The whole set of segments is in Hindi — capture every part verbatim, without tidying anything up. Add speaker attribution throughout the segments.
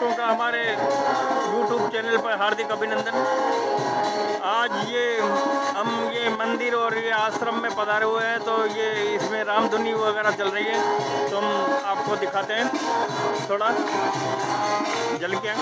Speaker 1: दर्शकों का हमारे यूट्यूब चैनल पर हार्दिक अभिनंदन। आज ये हम ये मंदिर और ये आश्रम में पधारे हुए हैं, तो ये इसमें रामधुनी वगैरह चल रही है, तो हम आपको दिखाते हैं थोड़ा झलकियाँ।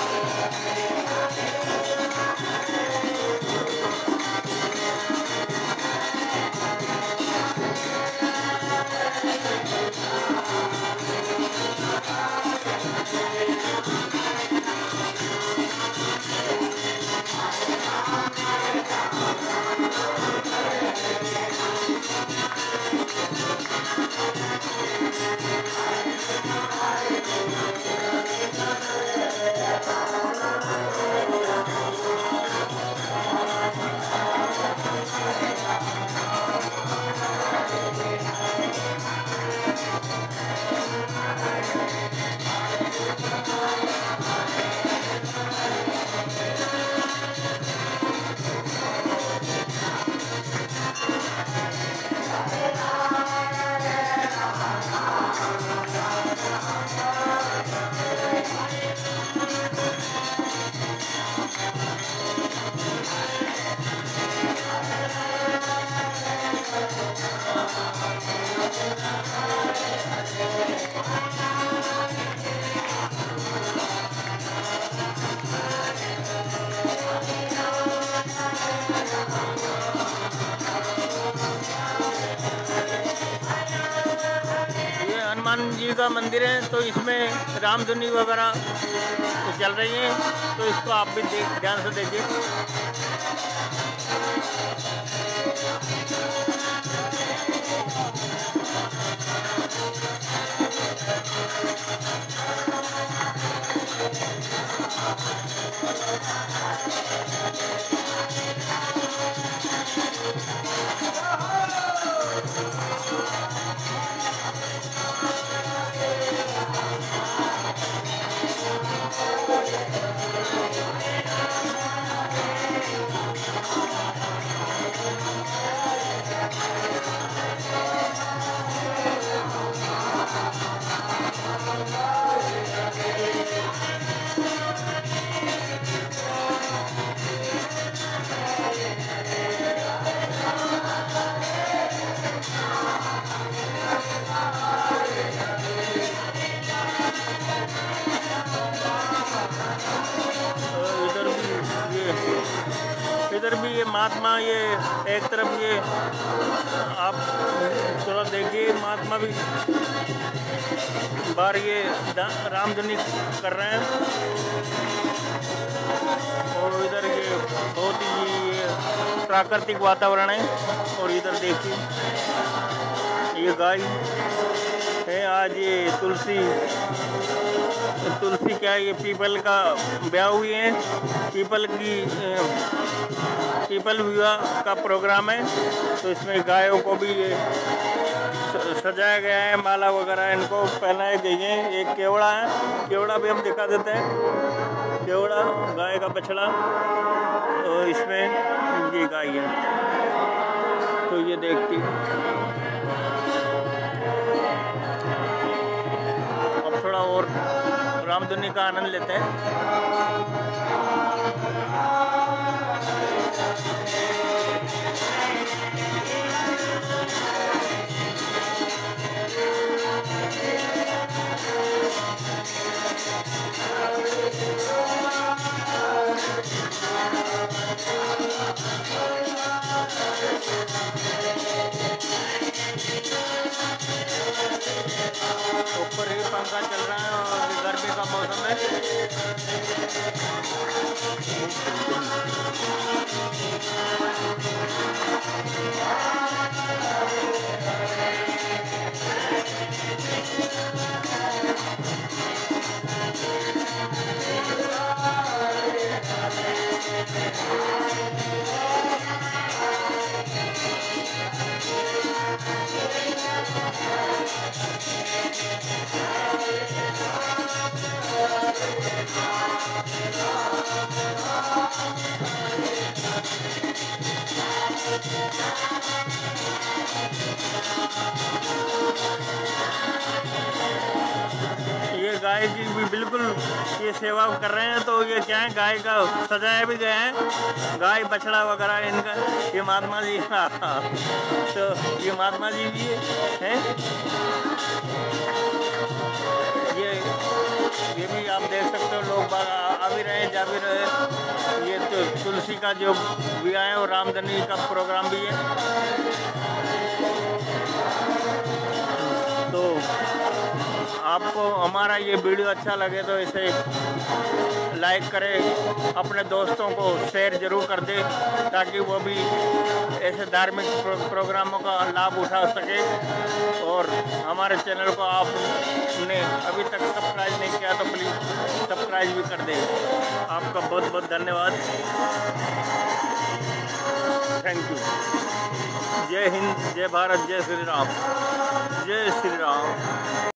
Speaker 1: हनुमान जी का मंदिर है, तो इसमें रामधुनी वगैरह चल रही है, तो इसको आप भी देख ध्यान से देखिए। इधर भी ये महात्मा, ये एक तरफ ये आप थोड़ा देखिए, महात्मा भी बाहर ये रामधुनी कर रहे हैं, और इधर ये बहुत ही प्राकृतिक वातावरण है। और इधर देखिए ये गाय है, आज ये तुलसी तुलसी क्या है, ये पीपल का ब्याह हुई है, पीपल की पीपल विवाह का प्रोग्राम है, तो इसमें गायों को भी ये सजाया गया है, माला वगैरह इनको पहनाए गई है। एक केवड़ा है, केवड़ा भी हम दिखा देते हैं, केवड़ा गाय का बछड़ा, तो इसमें ये गाय है, तो ये देखती अब थोड़ा और रामधुनी का आनंद लेते हैं। ऊपर ही पंखा चल रहा है और गर्मी का मौसम है। बिल्कुल ये सेवा कर रहे हैं। तो ये क्या है, गाय का सजाया भी गया है, गाय बछड़ा वगैरह इनका। ये महात्मा जी तो ये महात्मा जी भी है, ये ये भी आप देख सकते हो। लोग बाग आ भी रहे हैं, जा भी रहे। ये तो तुलसी का जो भी आए और रामधनी का प्रोग्राम भी है। तो आपको हमारा ये वीडियो अच्छा लगे तो इसे लाइक करें, अपने दोस्तों को शेयर जरूर कर दे, ताकि वो भी ऐसे धार्मिक प्रो, प्रोग्रामों का लाभ उठा सके। और हमारे चैनल को आपने अभी तक सब्सक्राइब नहीं किया तो प्लीज़ सब्सक्राइब भी कर दें। आपका बहुत बहुत धन्यवाद। Thank you. जय हिंद, जय भारत, जय श्री राम, जय श्री राम।